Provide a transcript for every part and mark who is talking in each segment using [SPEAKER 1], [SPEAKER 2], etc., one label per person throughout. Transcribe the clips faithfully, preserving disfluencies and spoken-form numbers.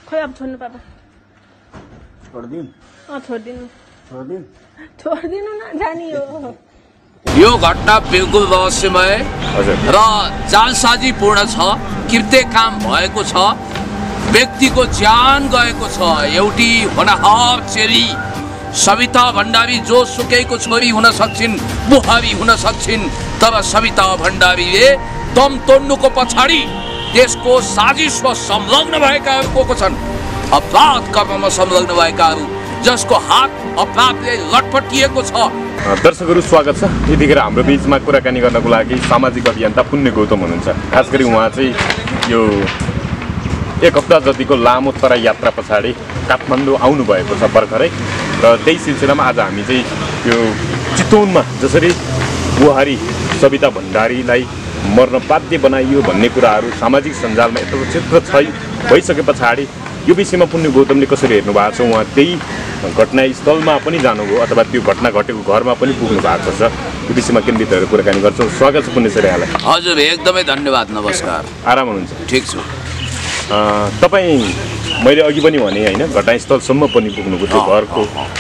[SPEAKER 1] खोइ अब छोड्नु पापा
[SPEAKER 2] छोडिदिउँ
[SPEAKER 1] अँ छोडिदिनु
[SPEAKER 2] छोडिदिउँ
[SPEAKER 1] छोडिदिनु न जानी हो
[SPEAKER 3] यो घटना बिल्कुल रहस्यमय र जालसाजीपूर्ण छ। कृत्य काम भएको छ, व्यक्तिको ज्यान गएको छ। एउटी होनहार चेली सविता भण्डारी जो सुकैको छोरी हुन सक्छिन्, बुहारी हुन सक्छिन्, तर सविता भण्डारीले दम तोड्नुको पछाडि देशको साजिसमा संलग्न भएकाहरू को को छन्? अपराध कर्ममा संलग्न भएकाहरू जसको हात अपराधले लटपटिएको छ।
[SPEAKER 4] दर्शकहरू स्वागत छ। यतिखेर हाम्रो बीचमा कुराकानी गर्नको लागि सामाजिक अभियन्ता पुण्य गौतम हुनुहुन्छ। खास गरी उहाँ चाहिँ यो एक हप्ता जतिको लामो तराई यात्रा पछाडि काठमाडौँ आउनुभएको छ भर्खरै, र त्यही सिलसिलामा आज हामी चाहिँ यो चितवनमा जसरी बुहारी सविता भण्डारीलाई मर्न बाध्य बनाइयो भन्ने कुराहरू सामाजिक सञ्जालमा यत्रो क्षेत्र छ भइसके पछाडि यो विषयमा पुण्य गौतमले कसरी हेर्नु भएको छ, उहाँ त्यही घटनास्थलमा पनि जानुभयो अथवा त्यो घटना घटेको घरमा पनि पुग्नु भएको छ, यो विषयमा केन्द्रित भएर कुराकानी गर्छौँ। स्वागत छ पुण्य सर यहाँलाई।
[SPEAKER 3] हजुर एकदमै धन्यवाद, नमस्कार।
[SPEAKER 4] आराम हुनुहुन्छ?
[SPEAKER 3] ठिक छु।
[SPEAKER 4] तपाईँ मैले अघि पनि भने होइन घटनास्थलसम्म पनि पुग्नुभयो, त्यो घरको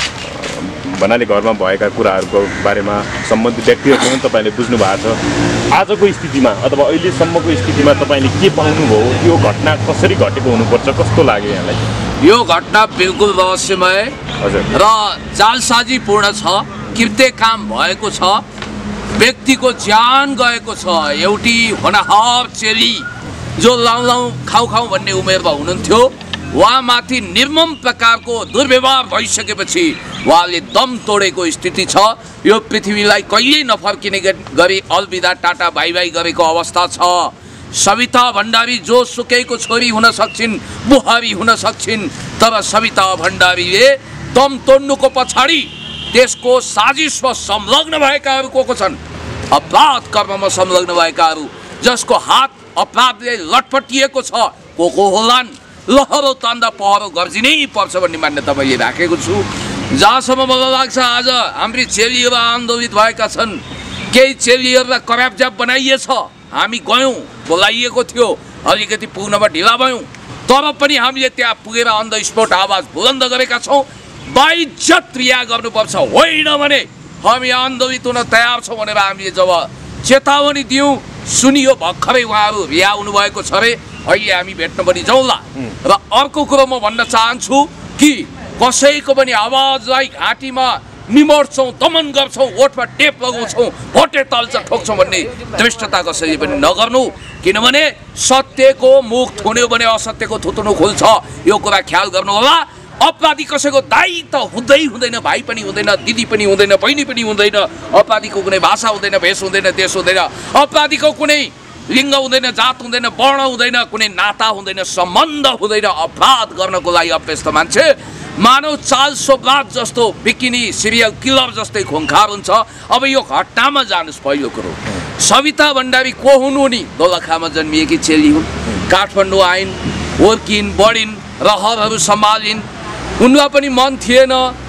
[SPEAKER 4] भन्नाले घरमा भएका कुराहरूको बारेमा सम्बन्धित व्यक्तिहरू पनि तपाईँले बुझ्नु भएको छ। आजको स्थितिमा अथवा अहिलेसम्मको स्थितिमा तपाईँले के पाउनुभयो, यो घटना कसरी घटेको हुनुपर्छ, कस्तो लाग्यो यहाँलाई?
[SPEAKER 3] यो घटना बिल्कुल रहस्यमय र जालसाजीपूर्ण छ। कृत्य काम भएको छ, व्यक्तिको ज्यान गएको छ। एउटी होनहार चेली जो लाउ लाउ खाउ खाउ भन्ने उमेरमा हुनुहुन्थ्यो, उहाँमाथि निर्मम प्रकारको दुर्व्यवहार भइसकेपछि उहाँले दम तोडेको स्थिति छ। यो पृथ्वीलाई कहिल्यै नफर्किने गरी अलविदा टाटा बाई बाई गरेको अवस्था छ। सविता भण्डारी जो सुकैको छोरी हुन सक्छिन्, बुहारी हुन सक्छिन्, तर सविता भण्डारीले दम तोड्नुको पछाडि देशको साजिसमा संलग्न भएकाहरू को को छन्? अपराध कर्ममा संलग्न भएकाहरू जसको हात अपराधले लटपटिएको छ को को होलान्? लहरो तान्दा पहरो गर्जिनै पर्छ भन्ने मान्यता मैले राखेको छु। जहाँसम्म मलाई लाग्छ आज हाम्री चेलीहरू आन्दोलित भएका छन्, केही चेलीहरूलाई करापजाप बनाइएछ। हामी गयौँ, बोलाइएको थियो, अलिकति पुग्नमा ढिला भयौँ, तर पनि हामीले त्यहाँ पुगेर अन द स्पोट आवाज बुलन्द गरेका छौँ। बाइज्जत रिहा गर्नुपर्छ, होइन भने हामी आन्दोलित हुन तयार छौँ भनेर हामीले जब चेतावनी दियौँ, सुनियो। भर्खरै उहाँहरू रिहा हुनुभएको छ अरे, अहिले हामी भेट्न पनि जाउँला। र अर्को कुरो म भन्न चाहन्छु कि कसैको पनि आवाजलाई घाँटीमा निमोड्छौँ, दमन गर्छौँ, ओठमा टेप लगाउँछौँ, भोटे तल्छ ठोक्छौँ भन्ने दृष्टता कसैले पनि नगर्नु, किनभने सत्यको मुख थुन्यो भने असत्यको थुत्नु खुल्छ। यो कुरा ख्याल गर्नु होला। अपराधी कसैको दाइ त हुँदै हुँदैन, भाइ पनि हुँदैन, दिदी पनि हुँदैन, बहिनी पनि हुँदैन। अपराधीको कुनै भाषा हुँदैन, भेष हुँदैन, देश हुँदैन। अपराधीको कुनै लिङ्ग हुँदैन, जात हुँदैन, वर्ण हुँदैन, कुनै नाता हुँदैन, सम्बन्ध हुँदैन। अपराध गर्नको लागि अभ्यस्त मान्छे मानव चाल सोभराज जस्तो बिकिनी सिरियल किलर जस्तै खुङ्खार हुन्छ। अब यो घटनामा जानुहोस्। पहिलो कुरो, सविता भण्डारी को हुन्? उनी दोलखामा जन्मिएकी चेली हुन्। काठमाडौँ आइन्, हुर्किन्, बढिन्, रहरहरू सम्हालिन्। उनलाई पनि मन थिएन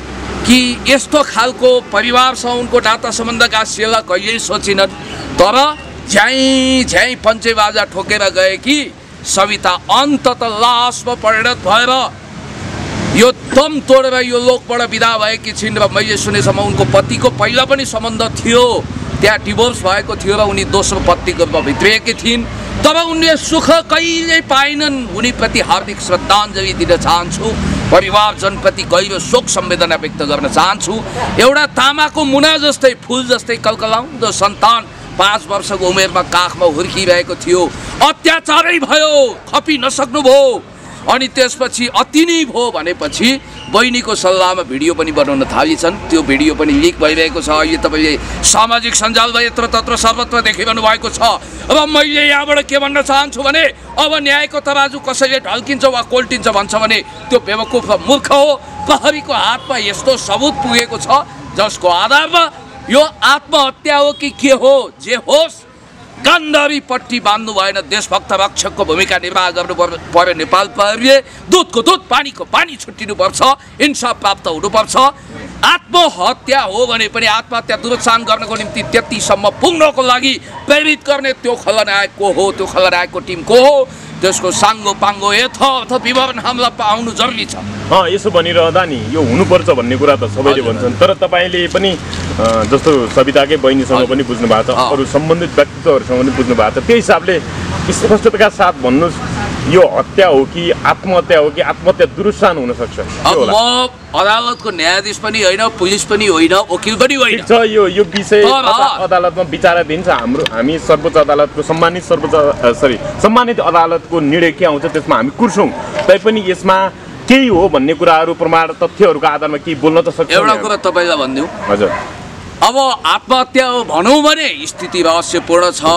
[SPEAKER 3] कि यस्तो खालको परिवारसँग उनको नाता सम्बन्ध गाँसिएला, कहिल्यै सोचिनन्। तर झ्याइ झ्याइ पञ्चे बाजा ठोकेर गए कि सविता अन्तत लासमा परिणत भएर यो दम तोडेर यो लोकबाट बिदा भएकी छिन्। र मैले सुनेसम्म उनको पतिको पहिला पनि सम्बन्ध थियो, त्यहाँ डिभोर्स भएको थियो र उनी दोस्रो पत्नीको रूपमा भित्रिएकी थिइन्। तर उनले सुख कहिल्यै पाइनन्। उनीप्रति हार्दिक श्रद्धाञ्जली दिन चाहन्छु, परिवारजनप्रति गहिरो शोक सम्वेदना व्यक्त गर्न चाहन्छु। एउटा तामाको मुना जस्तै, फुल जस्तै कलकलाउँदो सन्तान पाँच वर्षको उमेरमा काखमा हुर्किरहेको थियो, अत्याचारै भयो, खपि नसक्नुभयो। अनि त्यसपछि अति नै भयो भनेपछि बहिनीको सल्लाहमा भिडियो पनि बनाउन थालिन्छन्। त्यो भिडियो पनि लिक भइरहेको छ। अहिले तपाईँले सामाजिक सञ्जालमा यत्र तत्र सर्वत्र देखिरहनु भएको छ। र मैले यहाँबाट के भन्न चाहन्छु भने अब न्यायको तराजु कसैले ढल्किन्छ वा कोल्टिन्छ भन्छ भने त्यो बेवकुफ र मूर्ख हो। प्रहरीको हातमा यस्तो सबुत पुगेको छ जसको आधारमा यो आत्महत्या हो कि के हो, जे होस् गान्धारी पट्टी बाँध्नु भएन। देशभक्त रक्षकको भूमिका निर्वाह गर्नु पर्यो नेपाल प्रहरीले। दुधको दुध, पानीको पानी छुट्टिनुपर्छ, इन्साफ प्राप्त हुनुपर्छ। आत्महत्या हो भने पनि आत्महत्या दुरुत्सान गर्नको निम्ति त्यतिसम्म पुग्नको लागि प्रेरित गर्ने त्यो खलनायक को हो, त्यो खलनायकको टिम को हो, त्यसको साङ्गो पाङ्गो यथार्थ विवरण हामीलाई पाउनु जरुरी छ।
[SPEAKER 4] अँ यसो भनिरहँदा नि यो हुनुपर्छ भन्ने कुरा त सबैले भन्छन्, तर तपाईँले पनि जस्तो सविताकै बहिनीसँग पनि बुझ्नु भएको छ, अरू सम्बन्धित व्यक्तित्वहरूसँग पनि बुझ्नु भएको छ, त्यही हिसाबले स्पष्टताका साथ भन्नुहोस् यो हत्या हो कि आत्महत्या हो कि आत्महत्या दुरुस्सान हुन सक्छ?
[SPEAKER 3] अब म अदालतको न्यायाधीश पनि होइन, पुलिस पनि होइन, वकिल पनि होइन।
[SPEAKER 4] ठिक छ, यो यो विषय अदालतमा विचाराधीन छ। हाम्रो हामी सर्वोच्च अदालतको सम्मानित सर्वोच्च सरी सम्मानित अदालतको निर्णय के आउँछ त्यसमा हामी कुर्छौँ। तैपनि यसमा केही हो भन्ने कुराहरू प्रमाण तथ्यहरूको आधारमा केही बोल्न त सक्छ?
[SPEAKER 3] एउटा कुरा तपाईँलाई भनिदिउँ,
[SPEAKER 4] हजुर,
[SPEAKER 3] अब आत्महत्या हो भनौँ भने स्थिति रहस्यपूर्ण छ।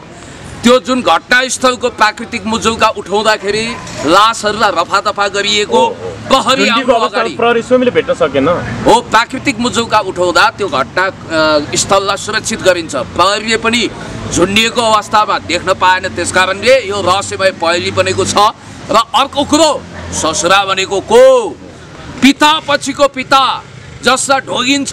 [SPEAKER 3] त्यो जुन घटनास्थलको प्राकृतिक मुजुल्का उठाउँदाखेरि लासहरूलाई रफादफा गरिएको प्रहरी आउनु अगाडि
[SPEAKER 4] प्रहरीले भेट्न सकेन
[SPEAKER 3] हो, प्राकृतिक मुजुल्का उठाउँदा त्यो घटना स्थललाई सुरक्षित गरिन्छ। प्रहरीले पनि झुन्डिएको अवस्थामा देख्न पाएन, त्यस कारणले यो रहस्यमय पहेँली बनेको छ। र अर्को कुरो, ससुरा भनेको को? पिता पछिको पिता जसलाई ढोगिन्छ,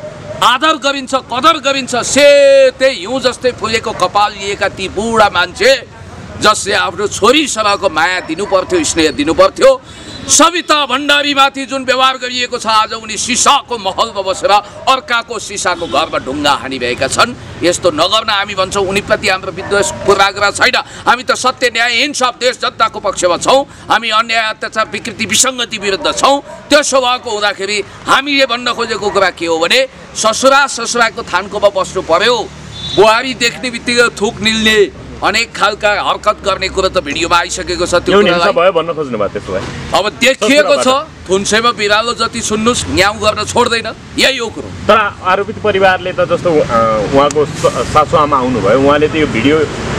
[SPEAKER 3] आदर गरिन्छ, कदर गरिन्छ, सेतै हिउँ जस्तै फुलेको कपाल लिएका ती बुढा मान्छे जसले आफ्नो छोरी सभाको माया दिनु पर्थ्यो, स्नेह दिनु पर्थ्यो। सविता भण्डारीमाथि जुन व्यवहार गरिएको छ, आज उनी सिसाको महलमा बसेर अर्काको सिसाको घरमा ढुङ्गा हानिरहेका छन्। यस्तो नगर्न हामी भन्छौँ। उनीप्रति हाम्रो विद्वेष पूर्वाग्रह छैन। हामी त सत्य न्याय इन्साफ देश जनताको पक्षमा छौँ। हामी अन्याय अत्याचार विकृति विसङ्गति विरुद्ध छौँ। त्यसो भएको हुँदाखेरि हामीले भन्न खोजेको कुरा के हो भने ससुरा ससुराको थान्कोमा बस्नु पर्यो। बुहारी देख्ने बित्तिकै थुक निल्ने अनेक खालका हरकत गर्ने कुरा त भिडियोमा आइसकेको छ। त्यो
[SPEAKER 4] कुरालाई भयो भन्न खोज्नु भएको त्यसो भए
[SPEAKER 3] अब देखिएको छ। थुन्सेमा बिरालो जति सुन्नुस् न्याउ गर्न छोड्दैन, यही हो कुरो।
[SPEAKER 4] तर आरोपित परिवारले त जस्तो उहाँको सासु आमा आउनुभयो, उहाँले त यो भिडियो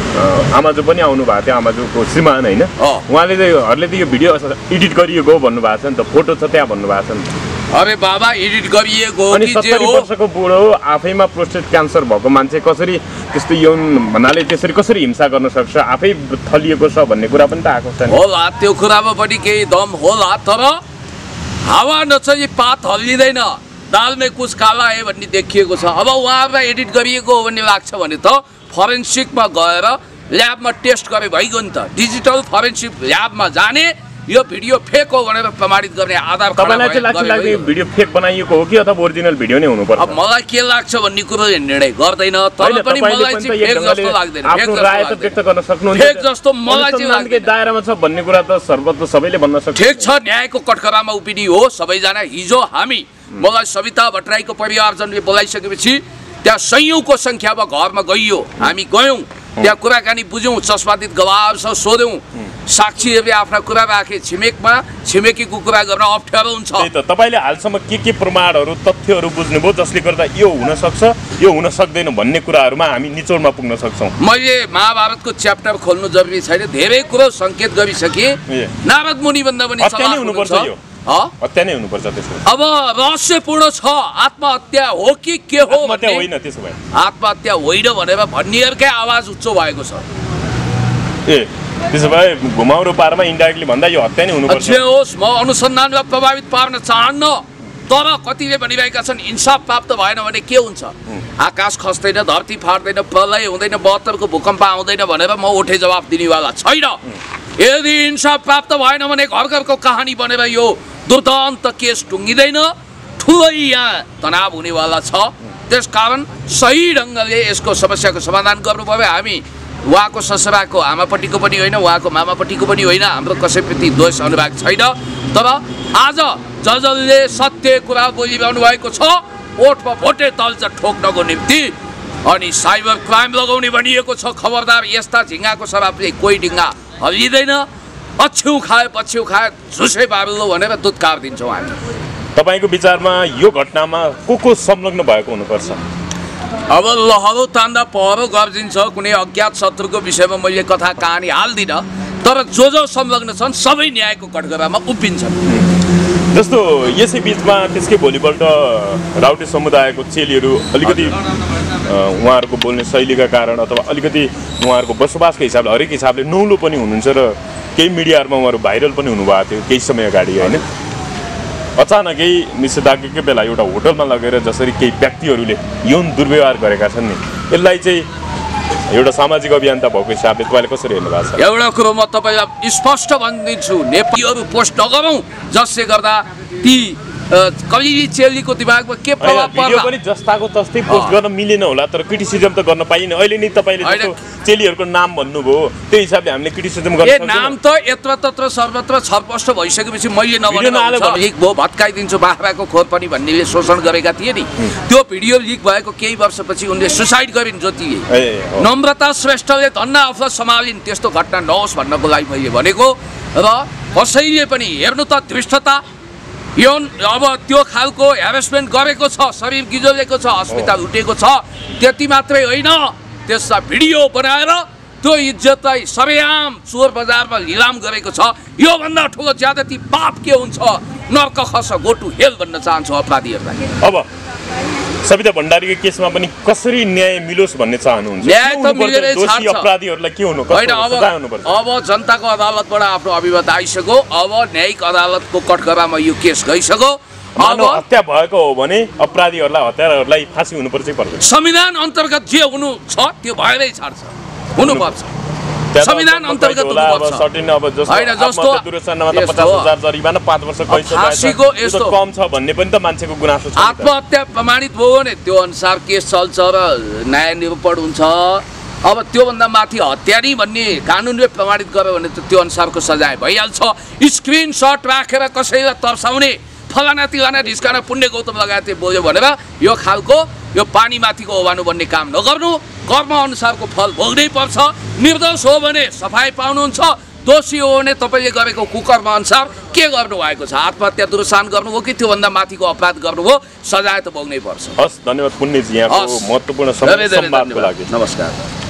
[SPEAKER 4] आमाजु पनि आउनु भएको थियो, आमाजुको श्रीमान होइन, उहाँले हरूले त यो भिडियो एडिट गरिएको हो भन्नुभएको छ नि त, फोटो छ त्यहाँ भन्नुभएको छ नि त।
[SPEAKER 3] अरे बाबा एडिट गरिएको हो
[SPEAKER 4] अनि
[SPEAKER 3] कि जे
[SPEAKER 4] सत्तरी
[SPEAKER 3] हो?
[SPEAKER 4] वर्षको बुढो आफैमा प्रोस्टेट क्यान्सर भएको मान्छे कसरी त्यस्तो यौन भन्नाले त्यसरी कसरी हिंसा गर्न सक्छ? आफै थलिएको छ भन्ने कुरा पनि त आएको छ नि।
[SPEAKER 3] होला, त्यो कुरामा पनि केही दम होला, तर हावा नचली पात हल्लिँदैन, दालमै कुछ काला है भन्ने देखिएको छ। अब उहाँहरूलाई एडिट गरिएको हो भन्ने लाग्छ भने त फरेन्सिकमा गएर ल्याबमा टेस्ट गरे भइगयो नि त। डिजिटल फरेन्सिक ल्याबमा जाने, यो भिडियो फेक हो भनेर प्रमाणित गर्ने आधार
[SPEAKER 4] तपाईँलाई चाहिँ लाग्छ लाग्ने भिडियो फेक बनाइएको हो कि अथवा ओरिजिनल भिडियो नै हुनुपर्छ?
[SPEAKER 3] अब मलाई के लाग्छ भन्ने कुरो निर्णय गर्दैन, तर पनि मलाई चाहिँ फेक जस्तो लाग्दैन।
[SPEAKER 4] आफ्नो राय त व्यक्त गर्न सक्नुहुन्छ,
[SPEAKER 3] फेक जस्तो मलाई चाहिँ लाग्दैन।
[SPEAKER 4] दायरामा छ भन्ने कुरा त सर्वत्र सबैले भन्न सक्छ।
[SPEAKER 3] ठिक छ, न्यायको कठघरामा उभिने हो सबैजना। हिजो हामी मलाई सविता भट्टराईको परिवारजनले बोलाइसकेपछि त्यहाँ सयौँको सङ्ख्यामा घरमा गइयो, हामी गयौँ, त्यहाँ कुराकानी बुझ्यौँ, चस्मादित गवाहसँग सोध्यौँ, साक्षीहरूले आफ्ना कुरा राखे। छिमेकमा छिमेकीको कुरा गर्न अप्ठ्यारो हुन्छ।
[SPEAKER 4] त्यही त, तपाईँले हालसम्म के के प्रमाणहरू तथ्यहरू बुझ्नुभयो जसले गर्दा यो हुन सक्छ यो हुन सक्दैन भन्ने कुराहरूमा हामी निचोडमा पुग्न सक्छौँ?
[SPEAKER 3] मैले महाभारतको च्याप्टर खोल्नु जरुरी छैन, धेरै कुरो सङ्केत गरिसकेँ। नारद मुनि भन्दा पनि
[SPEAKER 4] हत्या नै हुनुपर्छ, यो हत्या नै हुनुपर्छ। त्यसो
[SPEAKER 3] अब रहस्यपूर्ण छ, आत्महत्या हो कि के हो?
[SPEAKER 4] आत्महत्या होइन, त्यसो भए
[SPEAKER 3] आत्महत्या होइन भनेर भन्नेहरूकै आवाज उच्च भएको छ।
[SPEAKER 4] ए त्यसो भए घुमाउरो पारमा इन्डाइरेक्टली भन्दा यो हत्या नै हुनुपर्छ।
[SPEAKER 3] जे होस्, म अनुसन्धानलाई प्रभावित पार्न चाहन्न, तर कतिले भनिरहेका छन् इन्साफ प्राप्त भएन भने के हुन्छ? आकाश खस्दैन, धरती फाट्दैन, प्रलय हुँदैन, बहत्तरको भूकम्प आउँदैन भनेर म उठे जवाफ दिनेवाला छैन। यदि इन्साफ प्राप्त भएन भने घर घरको कहानी बनेर यो दुर्दान्त केस टुङ्गिँदैन, ठुलै यहाँ तनाव हुनेवाला छ। त्यसकारण सही ढङ्गले यसको समस्याको समाधान गर्नु पर्यो। हामी उहाँको ससुराको आमापट्टिको पनि होइन, उहाँको मामापट्टिको पनि होइन, हाम्रो कसैप्रति द्वेष अनुराग छैन। तर आज ज जसले सत्य कुरा बोलिरहनु भएको छ, ओठमा भोटे तल्छ ठोक्नको निम्ति अनि साइबर क्राइम लगाउने भनिएको छ। खबरदार, यस्ता झिङ्गाको शराबले कोही ढिङ्गा हल्लिँदैन। अछ्यौ खाए पछ्यौ खाए झुसे बाबुलो भनेर दुत्कार दिन्छौँ हामी।
[SPEAKER 4] तपाईँको विचारमा यो घटनामा को को संलग्न भएको हुनुपर्छ?
[SPEAKER 3] अब लहरो तान्दा पहरो गर्जिन्छ, कुनै अज्ञात शत्रुको विषयमा मैले कथा कहानी हाल्दिनँ, तर जो जो संलग्न छन् सबै न्यायको कठघरामा उभिन्छन्।
[SPEAKER 4] जस्तो यसै बिचमा त्यसकै भोलिपल्ट राउटे समुदायको चेलीहरू अलिकति उहाँहरूको बोल्ने शैलीका कारण अथवा अलिकति उहाँहरूको बसोबासको हिसाबले हरेक हिसाबले नौलो पनि हुनुहुन्छ र केही मिडियाहरूमा उहाँहरू भाइरल पनि हुनुभएको थियो केही समय अगाडि होइन। अचानकै निषेधाज्ञाकै बेला एउटा होटलमा लगेर जसरी केही व्यक्तिहरूले यौन दुर्व्यवहार गरेका छन् नि, यसलाई चाहिँ एउटा सामाजिक अभियन्ता भएको हिसाबले तपाईँले कसरी हेर्नु भएको छ?
[SPEAKER 3] एउटा कुरो म तपाईँलाई स्पष्ट भनिदिन्छु, नेपालीहरू पोस्ट नगरौँ जसले गर्दा ती कलिली चेलीको दिमागमा के प्रभाव पर्ला।
[SPEAKER 4] भिडियो पनि जस्ताको तस्तै पोस्ट गर्न मिलेन होला, तर क्रिटिसिजम त गर्न पाइएन। अहिले नि तपाईँले जस्तो चेलीहरूको नाम भन्नुभयो त्यो हिसाबले हामीले क्रिटिसिजम गर्न
[SPEAKER 3] सक्छौँ। नाम त यत्र तत्र सर्वत्र छरपष्ट भइसकेपछि मैले नभनेको लिक भयो भत्काइदिन्छु बाख्राको खोर पनि भन्नेले शोषण गरेका थिए नि, त्यो भिडियो लिक भएको केही वर्षपछि उनले सुसाइड गरिन् ज्योतिले। नम्रता श्रेष्ठले धन्न आफूलाई सम्हालिन्, त्यस्तो घटना नहोस् भन्नको लागि मैले भनेको। र कसैले पनि हेर्नु त धृष्टता यो अब त्यो खालको हेरेसमेन्ट गरेको छ, शरीर गिजोलेको छ, अस्पताल उठेको छ, त्यति मात्रै होइन त्यसलाई भिडियो बनाएर त्यो इज्जतलाई सरेआम चोर बजारमा लिलाम गरेको छ। योभन्दा ठुलो ज्यादती पाप के हुन्छ? नर्क खस गो टु हेल भन्न चाहन्छु अपराधीहरूलाई।
[SPEAKER 4] अब सविता भण्डारीको केसमा पनि कसरी न्याय मिलोस् भन्ने चाहनुहुन्छ?
[SPEAKER 3] न्याय त मिलेरै
[SPEAKER 4] दोषी अपराधीहरूलाई के हुनु
[SPEAKER 3] होइन? अब अब जनताको अदालतबाट आफ्नो अभिमत आइसक्यो, अब न्यायिक अदालतको कठघरामा यो केस गइसक्यो।
[SPEAKER 4] अब हत्या भएको हो भने अपराधीहरूलाई हत्याराहरूलाई फाँसी हुनुपर्छ पर्दैन?
[SPEAKER 3] संविधान अन्तर्गत जे हुनु छ त्यो भएरै छाड्छ, हुनुपर्छ। संविधान अन्तर्गत हुनुपर्छ। होइन जस्तो फाँसीको यस्तो
[SPEAKER 4] कम छ भन्ने पनि त मान्छेको गुनासो छ।
[SPEAKER 3] आत्महत्या प्रमाणित भयो भने त्यो अनुसार केस चल्छ र न्याय निरूपण हुन्छ। अब त्योभन्दा माथि हत्या नै भन्ने कानुनले प्रमाणित गर्यो भने त त्यो अनुसारको सजाय भइहाल्छ। स्क्रिनसट राखेर कसैलाई तर्साउने फलाना तिलाना ढिस्काना पुण्य गौतम लगायत बोल्यो भनेर यो खालको यो पानीमाथिको ओभानो भन्ने काम नगर्नु। कर्म अनुसारको फल भोग्नै पर्छ। निर्दोष हो भने सफाइ पाउनुहुन्छ, दोषी हो भने तपाईँले गरेको कुकर्म अनुसार के गर्नुभएको छ? आत्महत्या दुरुसान गर्नुभयो कि त्योभन्दा माथिको अपराध गर्नुभयो, सजाय त भोग्नै पर्छ।
[SPEAKER 4] हस्, धन्यवाद पुण्यजी यहाँको महत्त्वपूर्ण संवादको लागि।
[SPEAKER 3] नमस्कार।